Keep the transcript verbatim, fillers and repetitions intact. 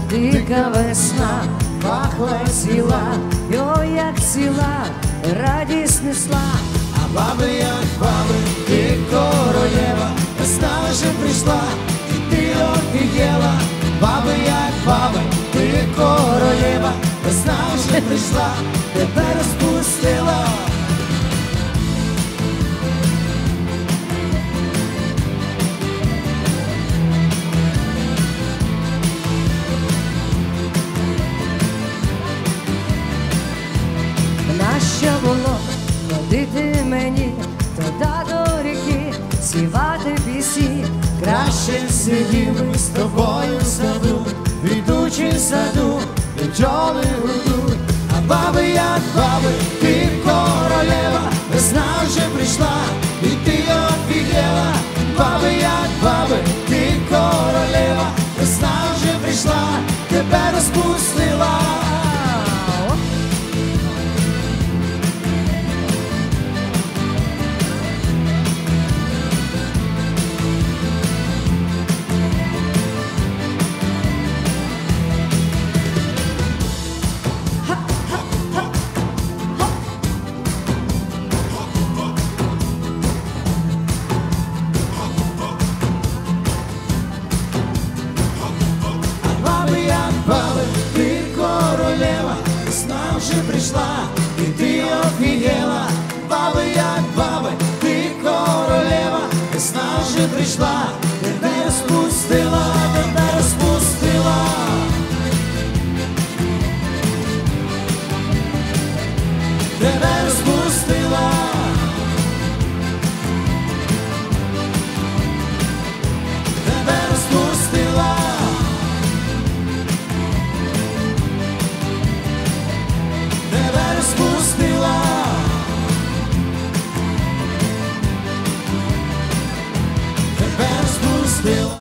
дика весна, пахла ціла, йо, як ціла, радість несла. А баби, як баби, ти королева, весна вже прийшла, і ти офігела. Баби, як баби, ти королева, весна вже прийшла, тебе розпустила. Нащо було ходити мені туди до ріки, співати пісні? Краще сиділи з тобою в саду, ведучи в саду, де бджоли гудуть. А баби, як баби, ти королева, весна вже прийшла, і ти офігела. Баби, як баби, ти королева, весна вже прийшла, тебе розпустила. Баби, ти королева, весна вже прийшла, і ти офігела. Баби, як баби, ти королева, весна вже прийшла, тебе розпустила, тебе розпустила. Тебе розпустила. Тебе розпустила. Спустила. Тебе спустила.